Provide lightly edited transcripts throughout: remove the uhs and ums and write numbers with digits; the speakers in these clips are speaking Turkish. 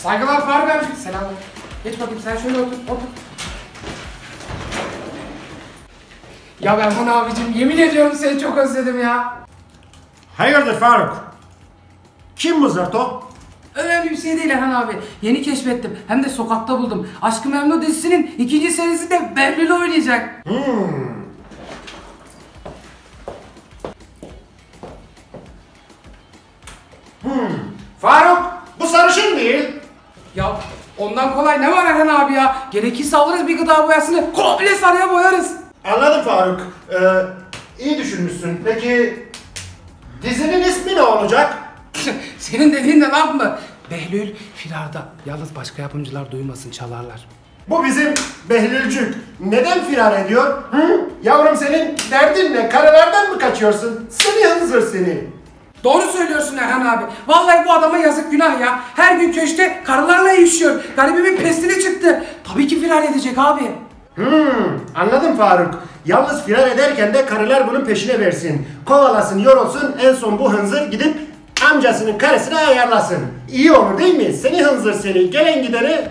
Saygılar Faruk abi. Selam. Geç bakayım sen şöyle otur. Ya Erhan abicim yemin ediyorum seni çok özledim ya. Hayırdır Faruk? Kim bu Zırto? Önemli bir şey değil Erhan abi. Yeni keşfettim. Hem de sokakta buldum. Aşk-ı Memnu dizisinin 2. serisinde Behlül oynayacak. Faruk, bu sarışın değil. Ya ondan kolay ne var Erhan abi ya? Gerekirse alırız bir gıda boyasını komple sarıya boyarız. Anladım Faruk. İyi düşünmüşsün. Peki dizinin ismi ne olacak? Senin dediğin de laf mı? Behlül firarda. Yalnız başka yapımcılar duymasın, çalarlar. Bu bizim Behlülcük. Neden firar ediyor? Hı? Yavrum senin derdin ne? Karılardan mı kaçıyorsun? Seni hınzır seni. Doğru söylüyorsun Erhan abi. Vallahi bu adama yazık günah ya. Her gün köşte karılarla yaşıyor. Garibimin pestili çıktı. Tabii ki firar edecek abi. Anladım Faruk. Yalnız firar ederken de karılar bunun peşine versin. Kovalasın, yorulsun, en son bu hınzır gidip amcasının karısını ayarlasın. İyi olur değil mi? Seni hınzır seni. Gelen gideri.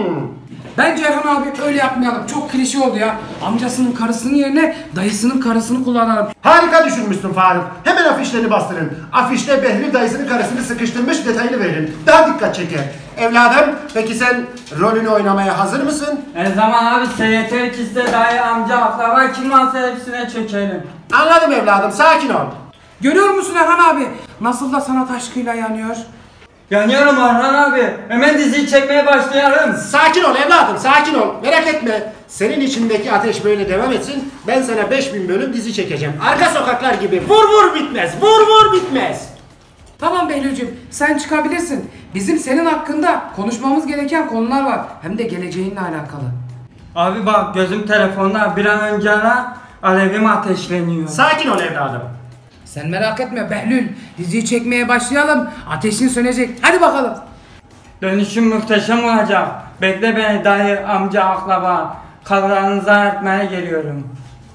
Bence Erhan abi öyle yapmayalım. Çok klişe oldu ya. Amcasının karısının yerine dayısının karısını kullanalım. Harika düşünmüşsün Faruk. Hemen afişlerini bastırın. Afişte Behlül dayısının karısını sıkıştırmış detayını verin. Daha dikkat çeker. Evladım, peki sen rolünü oynamaya hazır mısın? Zaman abi SYT ikisi dayı amca akraba kim varsa hepsine çekelim. Anladım evladım, sakin ol. Görüyor musun Erhan abi? Nasıl da sanat aşkıyla yanıyor. Yanıyorum Orhan abi. Hemen diziyi çekmeye başlayalım. Sakin ol evladım, sakin ol. Merak etme. Senin içindeki ateş böyle devam etsin. Ben sana 5000 bölüm dizi çekeceğim. Arka sokaklar gibi. Vur vur bitmez, vur vur bitmez. Tamam Behlül'cüm sen çıkabilirsin. Bizim senin hakkında konuşmamız gereken konular var. Hem de geleceğinle alakalı. Abi bak gözüm telefonda bir an önce ara alevim ateşleniyor. Sakin ol evladım. Sen merak etme Behlül. Diziyi çekmeye başlayalım. Ateşin sönecek. Hadi bakalım. Dönüşüm muhteşem olacak. Bekle beni dayı amca akraba. Kararınızı artmaya geliyorum.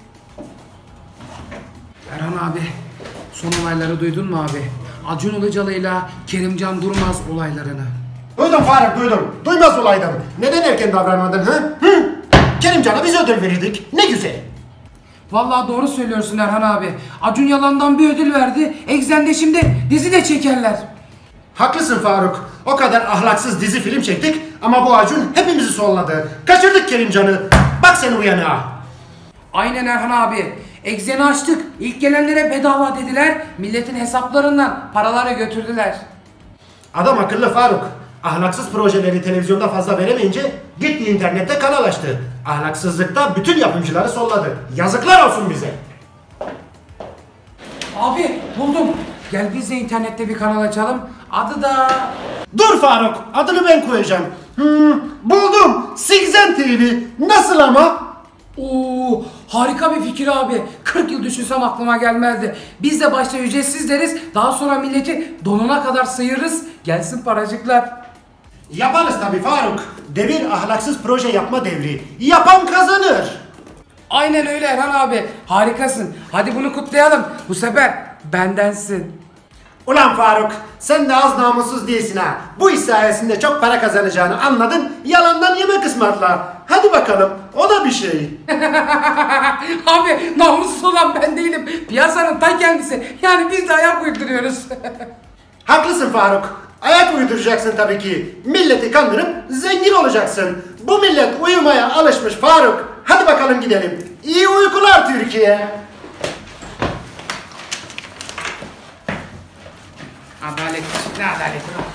Erhan abi son olayları duydun mu abi? Acun Ilıcalı'yla Kerimcan Durmaz olaylarını. Duydum Faruk, duydum. Duymaz olaydım. Neden erken davranmadın hı? Kerimcan'a biz ödül verirdik. Ne güzel. Vallahi doğru söylüyorsun Erhan abi. Acun yalandan bir ödül verdi. Exxen'de şimdi dizi de çekerler. Haklısın Faruk. O kadar ahlaksız dizi film çektik ama bu Acun hepimizi solladı. Kaçırdık Kerimcan'ı. Bak sen uyanığa. Aynen Erhan abi. Exxen'i açtık. İlk gelenlere bedava dediler. Milletin hesaplarından paraları götürdüler. Adam akıllı Faruk. Ahlaksız projeleri televizyonda fazla veremeyince gitti internette kanal açtı. Ahlaksızlıkta bütün yapımcıları solladı. Yazıklar olsun bize. Abi buldum. Gel biz de internette bir kanal açalım. Adı da... Dur Faruk, adını ben koyacağım. Buldum. Sigzen TV. Nasıl ama? Oo, harika bir fikir abi. 40 yıl düşünsem aklıma gelmezdi. Biz de başta ücretsiz deriz. Daha sonra milleti donuna kadar sıyırırız. Gelsin paracıklar. Yaparız tabii Faruk. Devir ahlaksız proje yapma devri. Yapan kazanır. Aynen öyle Erhan abi. Harikasın. Hadi bunu kutlayalım. Bu sefer bendensin. Ulan Faruk, sen de az namussuz değilsin ha. Bu iş sayesinde çok para kazanacağını anladın, yalandan yemek ısmarla. Hadi bakalım, o da bir şey. Abi namussuz olan ben değilim. Piyasanın ta kendisi. Yani biz de ayak uyduruyoruz. Haklısın Faruk. Ayak uyduracaksın tabii ki. Milleti kandırıp zengin olacaksın. Bu millet uyumaya alışmış Faruk. Hadi bakalım gidelim. İyi uykular Türkiye. Adalet. Ne adaleti?